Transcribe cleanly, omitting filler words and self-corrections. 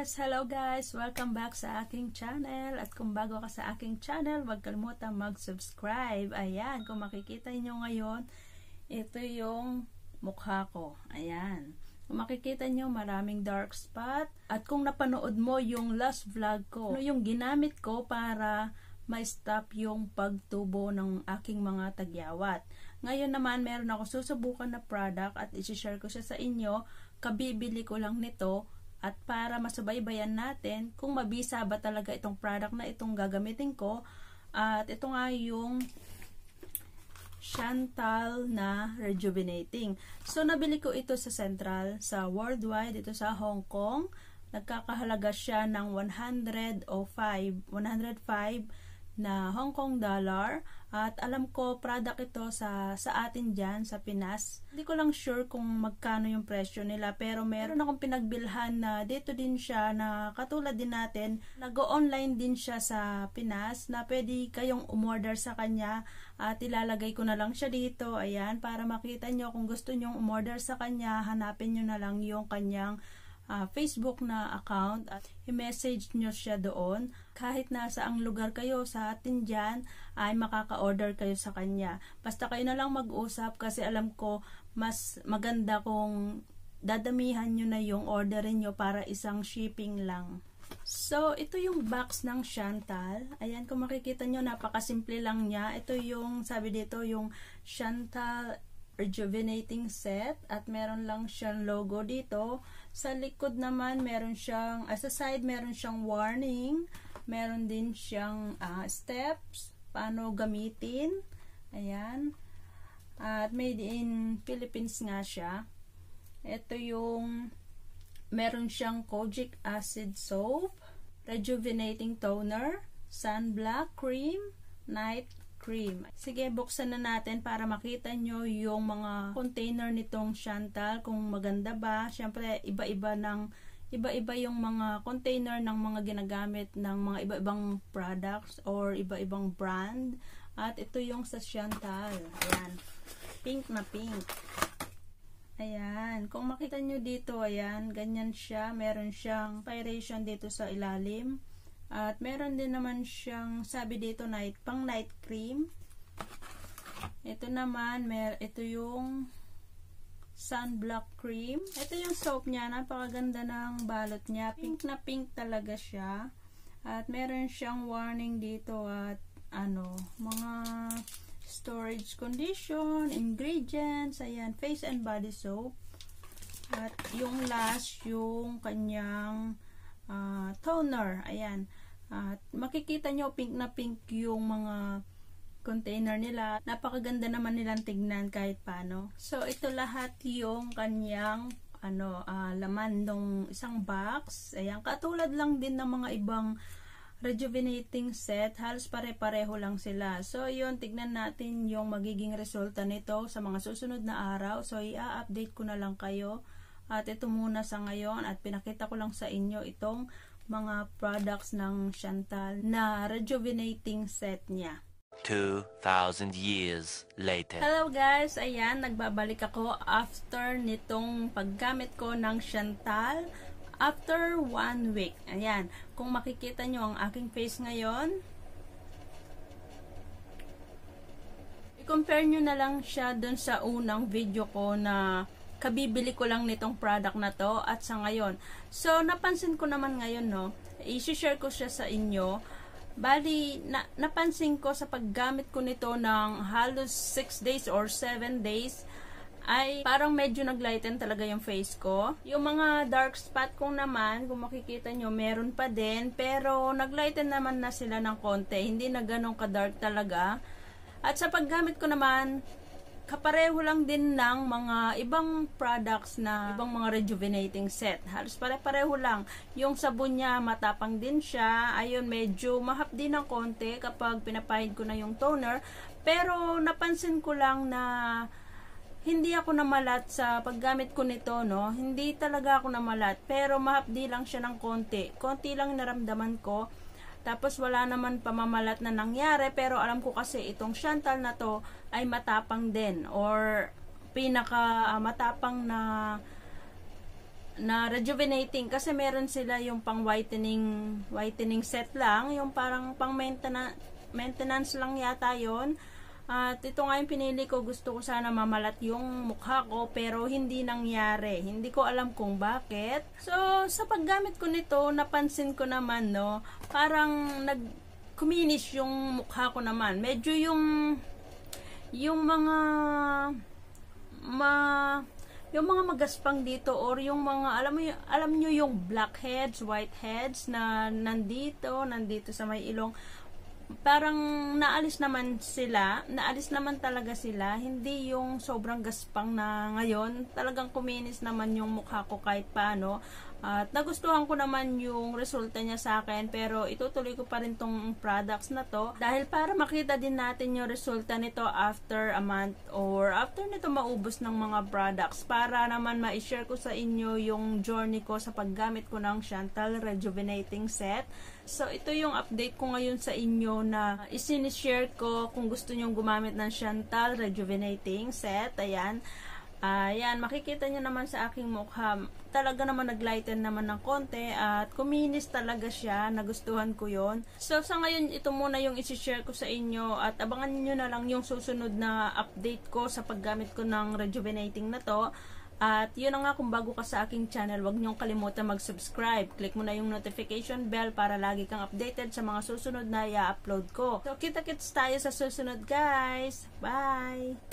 Yes, hello guys! Welcome back sa aking channel. At kung bago ka sa aking channel, huwag kalimutan mag-subscribe. Ayan, kung makikita nyo ngayon, ito yung mukha ko. Ayan. Kung makikita nyo, maraming dark spot. At kung napanood mo yung last vlog ko, ano yung ginamit ko para ma-stop yung pagtubo ng aking mga tagyawat. Ngayon naman, meron ako susubukan na product at isi-share ko siya sa inyo. Kabibili ko lang nito. At para masubaybayan natin kung mabisa ba talaga itong product na itong gagamitin ko. At ito nga yung Chantal na Rejuvenating. So, nabili ko ito sa Central, sa Worldwide, ito sa Hong Kong. Nagkakahalaga siya ng 105 na Hong Kong dollar. At alam ko, product ito sa atin dyan, sa Pinas. Hindi ko lang sure kung magkano yung presyo nila. Pero meron akong pinagbilhan na dito din siya na katulad din natin. Nag-online din siya sa Pinas na pwede kayong umorder sa kanya. At ilalagay ko na lang siya dito. Ayan, para makita nyo kung gusto nyong umorder sa kanya, hanapin nyo na lang yung kanyang Facebook na account at i-message nyo siya doon. Kahit nasa ang lugar kayo sa atin dyan, ay makaka-order kayo sa kanya. Basta kayo na lang mag-usap kasi alam ko mas maganda kung dadamihan nyo na yung orderin nyo para isang shipping lang. So, ito yung box ng Chantal. Ayan, kung makikita nyo, napakasimple lang niya. Ito yung, sabi dito, yung Chantal Rejuvenating Set at meron lang siyang logo dito. Sa likod naman meron siyang, sa side meron siyang warning, meron din siyang steps paano gamitin. Ayan, at made in Philippines nga siya. Ito yung meron siyang kojic acid soap, rejuvenating toner, sunblock cream, night cream. Sige, buksan na natin para makita nyo yung mga container nitong Chantal, kung maganda ba. Siyempre, iba-iba yung mga container ng mga ginagamit ng mga iba-ibang products or iba-ibang brand. At ito yung sa Chantal. Ayan. Pink na pink. Ayan. Kung makita nyo dito, ayan, ganyan siya. Meron siyang inspiration dito sa ilalim. At meron din naman siyang, sabi dito, pang night cream. Ito naman, ito yung sunblock cream. Ito yung soap niya, napakaganda ng balot niya. Pink na pink talaga siya. At meron siyang warning dito at mga storage condition, ingredients, ayan, face and body soap. At yung last, yung kanyang toner, ayan. At makikita nyo pink na pink yung mga container nila. Napakaganda naman nilang tignan kahit paano. So ito lahat yung kanyang laman ng isang box. Ayan, katulad lang din ng mga ibang rejuvenating set. Halos pare-pareho lang sila. So yun, tignan natin yung magiging resulta nito sa mga susunod na araw. So i-update ko na lang kayo. At ito muna sa ngayon at pinakita ko lang sa inyo itong mga products ng Chantal na rejuvenating set niya. 2,000 years later. Hello guys, ayan, nagbabalik ako after nitong paggamit ko ng Chantal after 1 week. Ayan, kung makikita nyo ang aking face ngayon, i-compare nyo na lang siya dun sa unang video ko na kabibili ko lang nitong product na to at sa ngayon. So, napansin ko naman ngayon, i-share ko siya sa inyo. Bali, napansin ko sa paggamit ko nito ng halos 6 days or 7 days, ay parang medyo naglighten talaga yung face ko. Yung mga dark spot ko naman, kung makikita nyo, meron pa din, pero naglighten naman na sila ng konti. Hindi na ganun ka-dark talaga. At sa paggamit ko naman, kapareho lang din ng mga ibang products na ibang mga rejuvenating set. Halos pare-pareho lang. Yung sabon niya, matapang din siya. Ayun, medyo mahapdi ng konti kapag pinapahid ko na yung toner. Pero napansin ko lang na hindi ako namalat sa paggamit ko nito, Hindi talaga ako namalat. Pero mahapdi lang siya ng konti. Konti lang naramdaman ko. Tapos wala naman pamamalat na nangyari, pero alam ko kasi itong Chantal na to ay matapang din or pinaka matapang na na rejuvenating kasi meron sila yung pang whitening set lang, yung parang pang maintenance lang yata yon. At ito nga yung pinili ko, gusto ko sana mamalat yung mukha ko pero hindi nangyari. Hindi ko alam kung bakit. So, sa paggamit ko nito, napansin ko naman, no, parang kuminis yung mukha ko naman. Medyo yung mga magaspang dito or yung mga alam nyo yung blackheads, whiteheads na nandito sa may ilong, parang naalis naman talaga sila, hindi yung sobrang gaspang na ngayon. Talagang kuminis naman yung mukha ko kahit paano. At nagustuhan ko naman yung resulta niya sa akin, pero itutuloy ko pa rin tong products na to dahil para makita din natin yung resulta nito after a month or after nito maubos ng mga products, para naman ma-share ko sa inyo yung journey ko sa paggamit ko ng Chantal Rejuvenating Set. So ito yung update ko ngayon sa inyo na isinishare ko kung gusto nyong gumamit ng Chantal Rejuvenating Set. Ayan, makikita nyo naman sa aking mukha, talaga naman naglighten naman ng konti at kuminis talaga siya, nagustuhan ko yon. So sa ngayon, ito muna yung isi-share ko sa inyo at abangan nyo na lang yung susunod na update ko sa paggamit ko ng rejuvenating na to. At yun na nga, kung bago ka sa aking channel, huwag niyong kalimutan mag-subscribe. Click mo na yung notification bell para lagi kang updated sa mga susunod na i-upload ko. So kita-kits tayo sa susunod, guys. Bye!